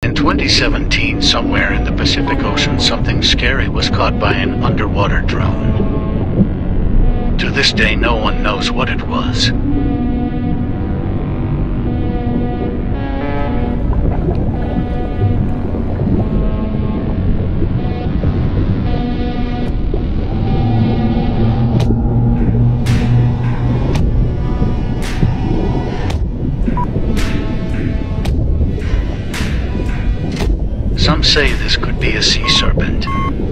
In 2017, somewhere in the Pacific Ocean, something scary was caught by an underwater drone. To this day, no one knows what it was. Some say this could be a sea serpent.